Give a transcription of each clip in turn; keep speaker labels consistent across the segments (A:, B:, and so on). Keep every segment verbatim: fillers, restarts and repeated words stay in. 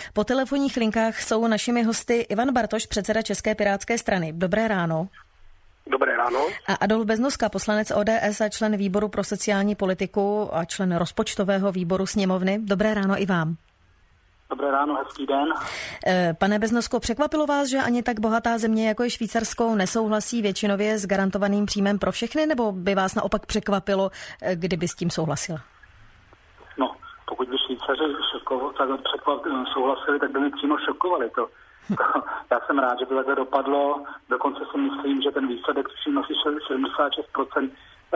A: Po telefonních linkách jsou našimi hosty Ivan Bartoš, předseda České pirátské strany. Dobré ráno.
B: Dobré ráno.
A: A Adolf Beznoska, poslanec O D S a člen výboru pro sociální politiku a člen rozpočtového výboru sněmovny. Dobré ráno i vám.
B: Dobré ráno, hezký den.
A: Pane Beznosko, překvapilo vás, že ani tak bohatá země, jako je Švýcarsko, nesouhlasí většinově s garantovaným příjmem pro všechny, nebo by vás naopak překvapilo, kdyby s tím souhlasila?
B: No, pokud by Švýcaři souhlasili, tak by mi přímo šokovali. To, to, já jsem rád, že to takhle dopadlo. Dokonce si myslím, že ten výsledek přinosí sedmdesát šest procent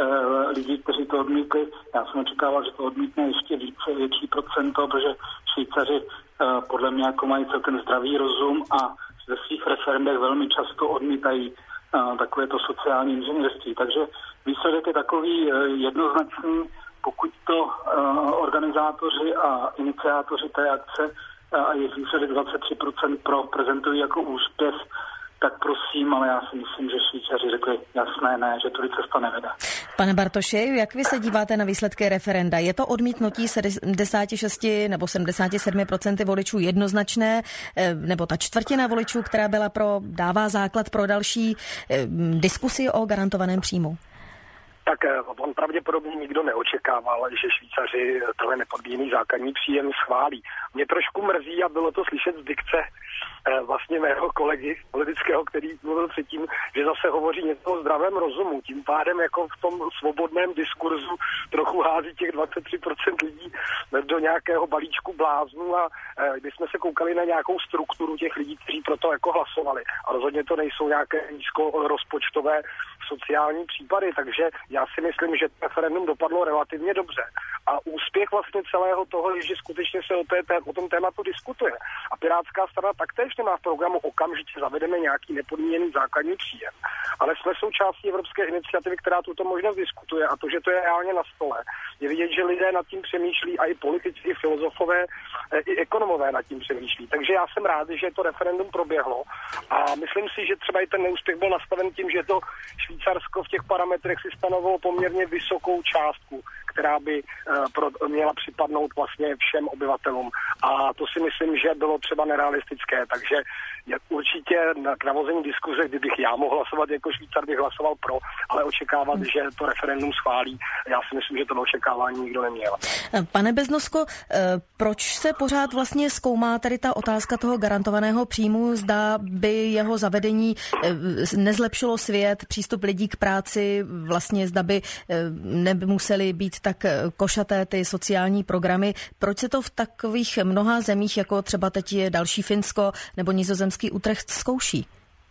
B: lidí, kteří to odmítli. Já jsem očekával, že to odmítne ještě více, větší procento, protože Švýcaři podle mě jako mají celkem zdravý rozum a ve svých referendech velmi často odmítají takové to sociální inženýrství. Takže výsledek je takový jednoznačný, pokud to organizátoři a iniciátoři té akce a jejich výsledek dvacet tři procent pro prezentují jako úspěch, tak prosím, ale já si myslím, že Švýcaři řekli jasné ne, že tudy cesta nevede.
A: Pane Bartoši, jak vy se díváte na výsledky referenda? Je to odmítnutí sedmdesát šest nebo sedmdesát sedm procent voličů jednoznačné, nebo ta čtvrtina voličů, která byla pro, dává základ pro další diskusi o garantovaném příjmu?
B: Tak on pravděpodobně nikdo neočekával, že Švýcaři tenhle nepodmíněný základní příjem schválí. Mě trošku mrzí, a bylo to slyšet z dikce vlastně mého kolegy politického, který mluvil předtím, že zase hovoří něco o zdravém rozumu. Tím pádem jako v tom svobodném diskurzu trochu hází těch dvacet tři procent lidí do nějakého balíčku bláznů a když jsme se koukali na nějakou strukturu těch lidí, kteří proto jako hlasovali. A rozhodně to nejsou nějaké nízkorozpočtové sociální případy, takže já si myslím, že referendum dopadlo relativně dobře. A úspěch vlastně celého toho je, že skutečně se o, té, o tom tématu diskutuje. A Pirátská strana taktéž nemá v programu okamžitě zavedeme nějaký nepodmíněný základní příjem. Ale jsme součástí evropské iniciativy, která tuto možnost diskutuje, a to, že to je reálně na stole, je vidět, že lidé nad tím přemýšlí a i politici, i filozofové, i ekonomové nad tím přemýšlí. Takže já jsem rád, že to referendum proběhlo a myslím si, že třeba i ten neúspěch byl nastaven tím, že to Švýcarsko v těch parametrech si stanovilo poměrně vysokou částku, která by uh, pro, měla připadnout vlastně všem obyvatelům. A to si myslím, že bylo třeba nerealistické. Takže je určitě na, k navození diskuze, kdybych já mohl hlasovat jako Švýcar, bych hlasoval pro, ale očekávat, hmm. že to referendum schválí, já si myslím, že to očekávání nikdo neměl.
A: Pane Beznosko, proč se pořád vlastně zkoumá tady ta otázka toho garantovaného příjmu? Zda by jeho zavedení nezlepšilo svět, přístup lidí k práci, vlastně zda by nemuseli být tak košaté ty sociální programy. Proč se to v takových mnoha zemích, jako třeba teď je další Finsko nebo nizozemský Utrecht, zkouší?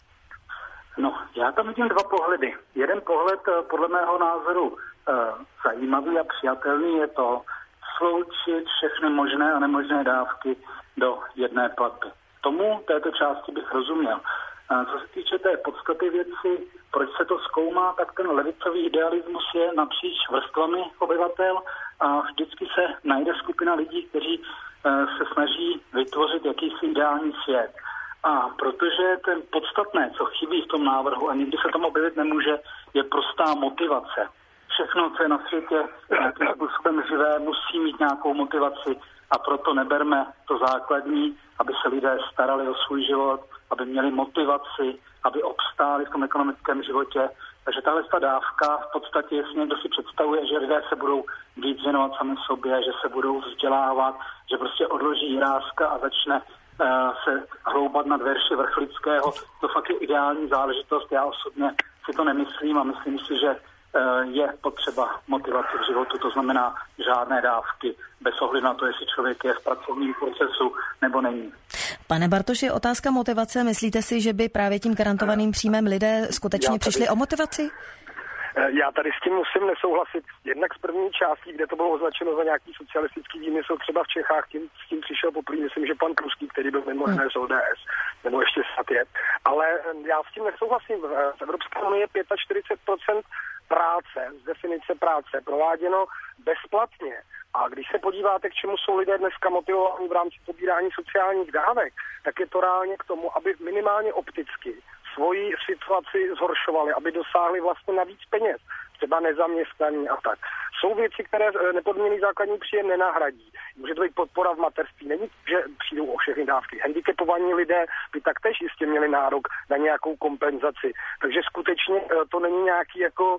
B: No, já tam vidím dva pohledy. Jeden pohled, podle mého názoru, zajímavý a přijatelný je to sloučit všechny možné a nemožné dávky do jedné platby. Tomu této části bych rozuměl. Co se týče té podstaty věci, proč se to zkoumá, tak ten levicový idealismus je napříč vrstvami obyvatel a vždycky se najde skupina lidí, kteří se snaží vytvořit jakýsi ideální svět. A protože ten podstatné, co chybí v tom návrhu a nikdy se tam objevit nemůže, je prostá motivace. Všechno, co je na světě nějakým způsobem živé, musí mít nějakou motivaci a proto neberme to základní, aby se lidé starali o svůj život, aby měli motivaci, aby obstáli v tom ekonomickém životě. Takže tahle ta dávka v podstatě, jestli někdo si představuje, že lidé se budou víc věnovat sami sobě, že se budou vzdělávat, že prostě odloží Jiráska a začne uh, se hloubat nad verši Vrchlického, to fakt je ideální záležitost. Já osobně si to nemyslím a myslím si, že je potřeba motivace v životu, to znamená žádné dávky, bez ohledu na to, jestli člověk je v pracovním procesu nebo není.
A: Pane Bartoši, otázka motivace. Myslíte si, že by právě tím garantovaným příjmem lidé skutečně tady přišli o motivaci?
B: Já tady s tím musím nesouhlasit. Jednak z první částí, kde to bylo označeno za nějaký socialistický výmysl, třeba v Čechách, tím, s tím přišel poprvé, myslím, že pan Pruský, který byl mimo jiné z O D S, nebo ještě snad je. Ale já s tím nesouhlasím. V Evropské unii je čtyřicet pět procent práce, z definice práce, prováděno bezplatně. A když se podíváte, k čemu jsou lidé dneska motivováni v rámci pobírání sociálních dávek, tak je to reálně k tomu, aby minimálně opticky svoji situaci zhoršovali, aby dosáhli vlastně navíc peněz, třeba nezaměstnaní a tak. Jsou věci, které nepodmíněný základní příjem nenahradí. Může to být podpora v mateřství. Není, že přijdou o všechny dávky. Handicapovaní lidé by taktéž jistě měli nárok na nějakou kompenzaci. Takže skutečně to není nějaký jako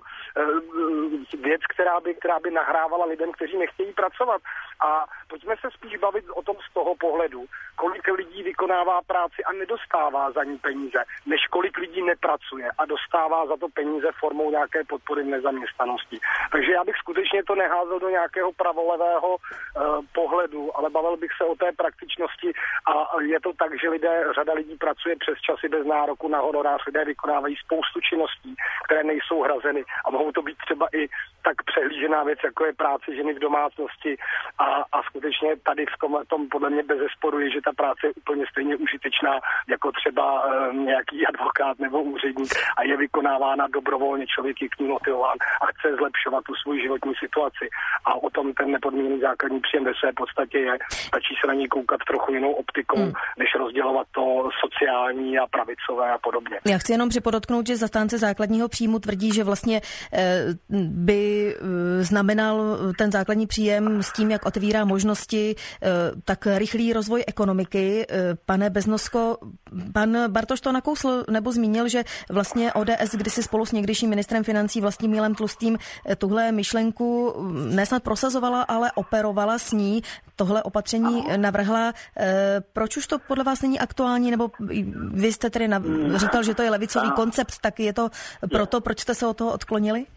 B: věc, která by, která by nahrávala lidem, kteří nechtějí pracovat. A pojďme se spíš bavit o tom z toho pohledu, kolik lidí vykonává práci a nedostává za ní peníze, než kolik lidí nepracuje a dostává za to peníze formou nějaké podpory v nezaměstnanosti. Takže já bych skutečně to neházel do nějakého pravolevého uh, pohledu, ale bavil bych se o té praktičnosti a je to tak, že lidé, řada lidí pracuje přes časy bez nároku na honorář, lidé vykonávají spoustu činností, které nejsou hrazeny a mohou to být třeba i tak přehlížená věc, jako je práce ženy v domácnosti a, a skutečně tady v tom, tom podle mě bezesporu je, že ta práce je úplně stejně užitečná jako třeba e, nějaký advokát nebo úředník a je vykonávána dobrovolně, člověk je k ní motivován a chce zlepšovat tu svou životní situaci. A o tom ten nepodmíněný základní příjem ve své podstatě je. Stačí se na ní koukat trochu jinou optikou, hmm. než rozdělovat to sociální a pravicové a podobně.
A: Já chci jenom připodotknout, že zastánce základního příjmu tvrdí, že vlastně e, by znamenal ten základní příjem s tím, jak otevírá možnosti, tak rychlý rozvoj ekonomiky. Pane Beznosko, pan Bartoš to nakousl nebo zmínil, že vlastně O D S kdysi spolu s někdejším ministrem financí Vlastimilem Tlustým tuhle myšlenku nesnad prosazovala, ale operovala s ní, tohle opatření navrhla. Proč už to podle vás není aktuální, nebo vy jste tedy říkal, že to je levicový koncept, tak je to proto, proč jste se od toho odklonili?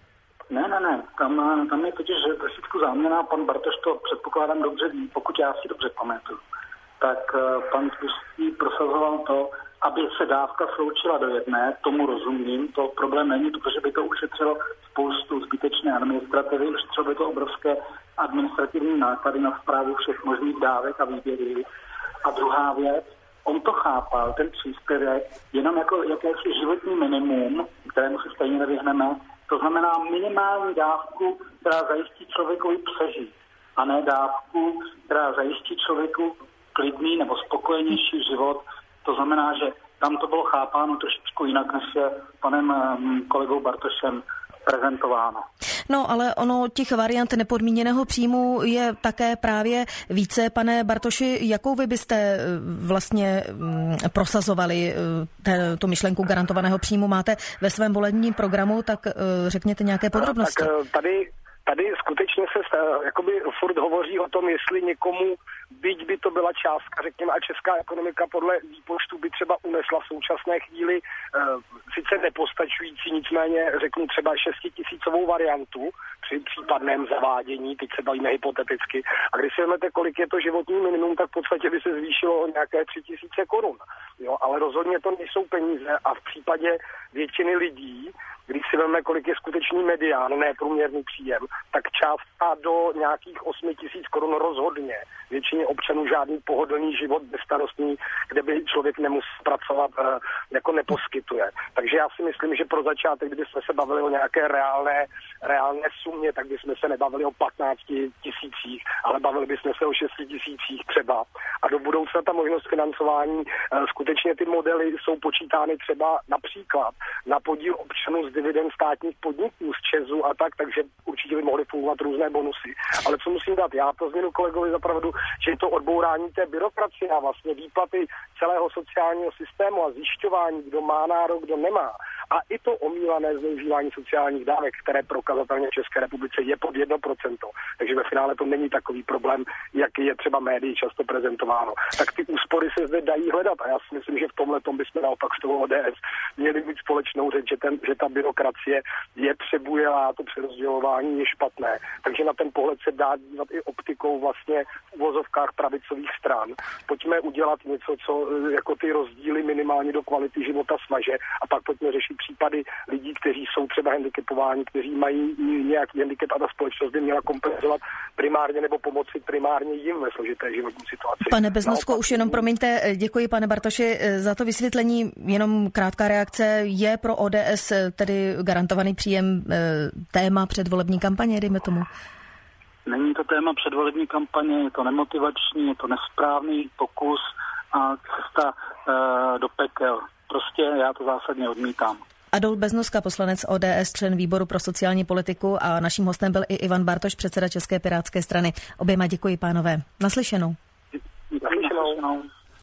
C: Ne, ne, ne. Tam, tam je totiž trošičku záměna. Pan Bartoš to předpokládám dobře ví, pokud já si dobře pamatuju. Tak pan Tlustý prosazoval to, aby se dávka sloučila do jedné, tomu rozumím, to problém není, protože by to ušetřilo spoustu zbytečné administrativy, ušetřilo by to obrovské administrativní náklady na správu všech možných dávek a výběry. A druhá věc, on to chápal, ten příspěvek, jenom jako jakési životní minimum, kterému se stejně nevyhneme, to znamená minimální dávku, která zajistí člověkovi přežít, a ne dávku, která zajistí člověku klidný nebo spokojenější život. To znamená, že tam to bylo chápáno trošičku jinak, než je panem kolegou Bartošem prezentováno.
A: No, ale ono těch variant nepodmíněného příjmu je také právě více. Pane Bartoši, jakou vy byste vlastně prosazovali ten, tu myšlenku garantovaného příjmu? Máte ve svém volebním programu, tak řekněte nějaké podrobnosti.
B: Tak tady, tady skutečně se jakoby furt hovoří o tom, jestli někomu, byť by to byla částka, řekněme, a česká ekonomika podle výpočtu by třeba unesla v současné chvíli e, sice nepostačující, nicméně řeknu třeba šestitisícovou variantu při případném zavádění, teď se bavíme hypoteticky. A když si vezmete, kolik je to životní minimum, tak v podstatě by se zvýšilo o nějaké tři tisíce korun. Jo, ale rozhodně to nejsou peníze a v případě většiny lidí, když si vezmeme, kolik je skutečný medián, ne průměrný příjem, tak částka do nějakých osmi tisíc korun rozhodně většině občanů žádný pohodlný život bezstarostný, kde by člověk nemusel pracovat, jako neposkytuje. Takže já si myslím, že pro začátek, kdybychom se bavili o nějaké reálné, reálné sumě, tak bychom se nebavili o patnácti tisících, ale bavili bychom se o šesti tisících třeba. A do budoucna ta možnost financování, skutečně ty modely jsou počítány třeba například na podíl občanů z dividend státních podniků, z ČEZu a tak, takže určitě by mohly fungovat různé bonusy. Ale co musím dát já to změnu kolegovi za pravdu, že je to odbourání té byrokracie a vlastně výplaty celého sociálního systému a zjišťování, kdo má nárok, kdo nemá. A i to omílané zneužívání sociálních dávek, které prokazatelně v České republice je pod jedno procento. Takže ve finále to není takový problém, jaký je třeba médií často prezentováno. Tak ty úspory se zde dají hledat a já si myslím, že v tomhle tom bychom naopak z toho O D S měli mít společnou řeč, že, ten, že ta byrokracie je přebujelá, to přerozdělování je špatné. Takže na ten pohled se dá dívat i optikou vlastně v uvozovkách pravicových stran. Pojďme udělat něco, co jako ty rozdíly minimálně do kvality života svaže a pak pojďme řešit případy lidí, kteří jsou třeba handicapováni, kteří mají nějaký handicap a ta společnost by měla kompenzovat primárně nebo pomoci primárně jim ve složité životní situaci.
A: Pane Beznosko, už jenom promiňte, děkuji pane Bartoši za to vysvětlení, jenom krátká reakce. Je pro O D S tedy garantovaný příjem téma předvolební kampaně, dejme tomu?
C: Není to téma předvolební kampaně, je to nemotivační, je to nesprávný pokus a cesta uh, do pekel. Prostě já to zásadně odmítám.
A: Adolf Beznoska, poslanec O D S, člen výboru pro sociální politiku, a naším hostem byl i Ivan Bartoš, předseda České pirátské strany. Oběma děkuji, pánové. Naslyšenou.
B: Naslyšenou.